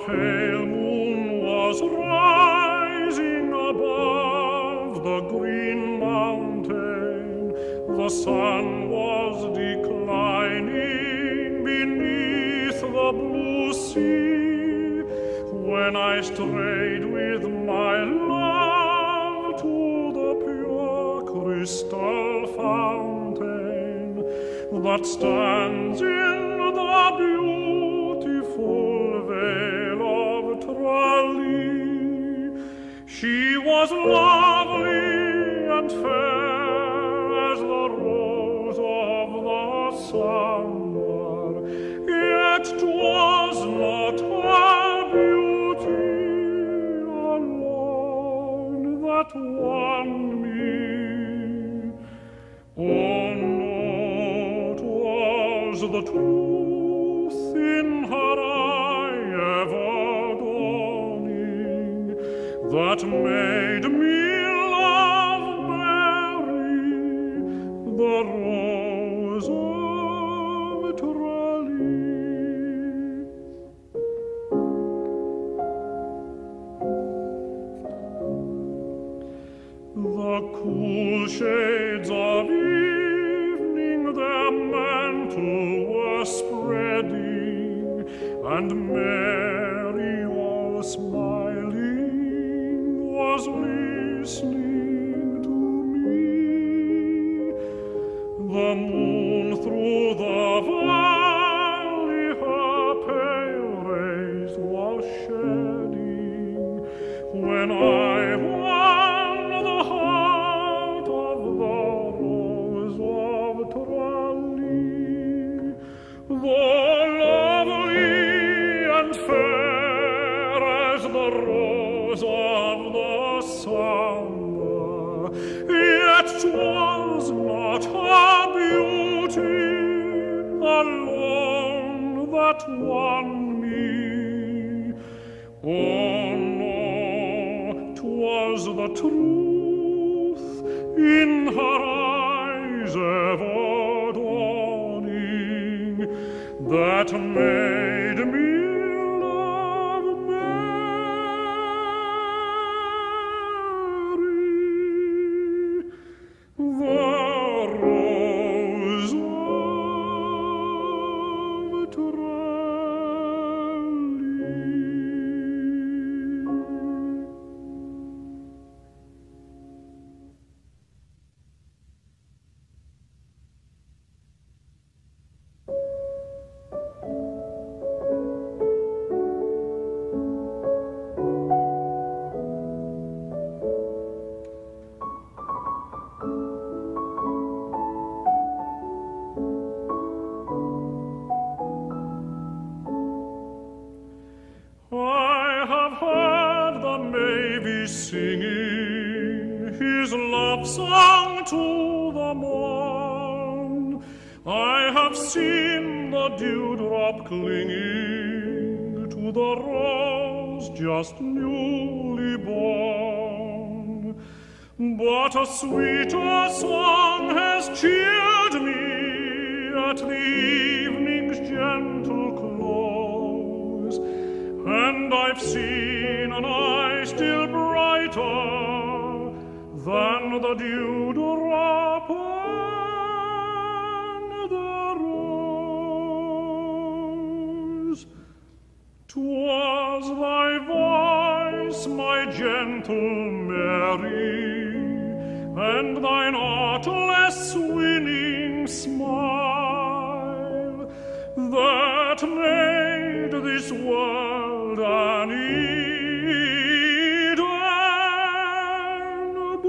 pale moon was rising above the green mountain, the sun was declining beneath the blue sea, when I strayed with my love to the pure crystal fountain that stands in the beautiful vale of Tralee. She was lovely and fair as the rose of the summer, yet 'twas not her beauty alone that won me. Oh no, 'twas the truth in her eye ever-dawning that made me love Mary, the rose of Tralee. The cool shades of evening their mantle were spreading, and Mary, all smiling, was listening to me. The moon through the valley her pale rays was shedding, when I won the heart of the rose of Tralee. Though lovely and fair as the rose of the summer, yet 'twas not her beauty alone that won me. Oh no, 'twas the truth in her eyes ever-dawning that made me love Mary, the rose of Tralee. I have heard the mavis singing his love song to the morn. I have seen the dewdrop clinging to the rose just newly born. But a sweeter song has cheered me at the evening's gentle close, and I've seen an eye still brighter than the dewdrop and the rose. 'Twas thy voice, my gentle Mary, and thine artless winning smile that made this world an Eden,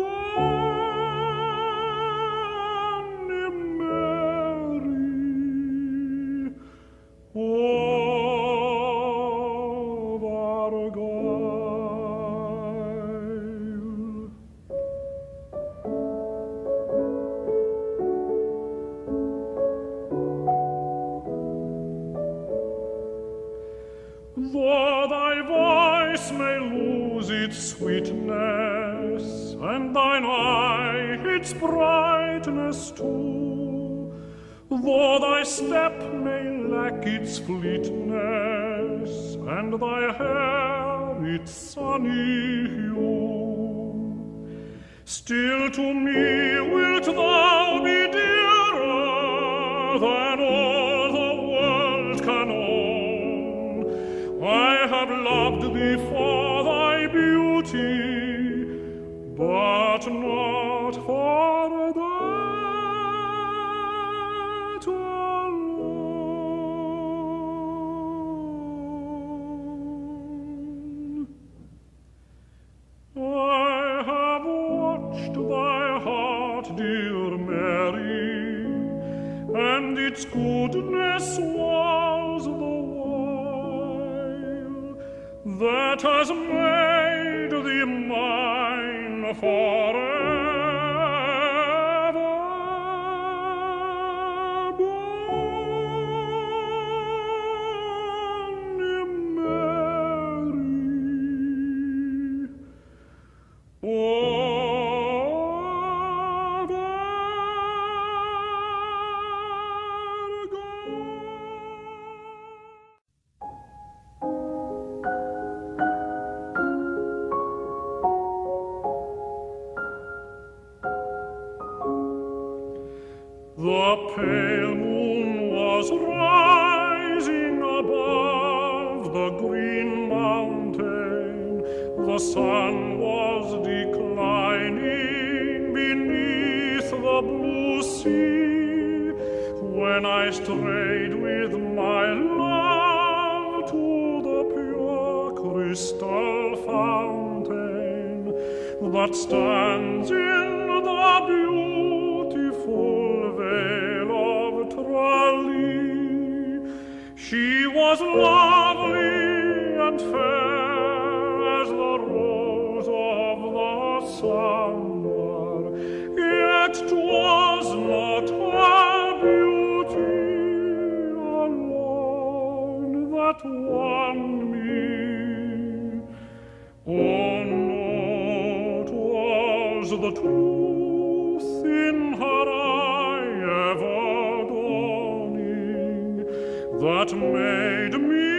bonny Mary, of Argyle. Though thy voice may lose its sweetness, and thine eye its brightness too, though thy step may lack its fleetness, and thy hair its sunny hue. Still to me wilt thou be dearer than all the world can own. I have loved thee for thy beauty, but not for that alone. I have watched thy heart, dear Mary, and its goodness was the wile that has made thee mine forever. Bonny Mary, the pale moon was rising above the green mountain. The sun was declining beneath the blue sea, when I strayed with my love to the pure crystal fountain that stands in the beautiful vale of Tralee. She was lovely and fair as the rose of the summer, yet 'twas not her beauty alone that won me. Oh no, 'twas the truth in her eye ever dawning that made me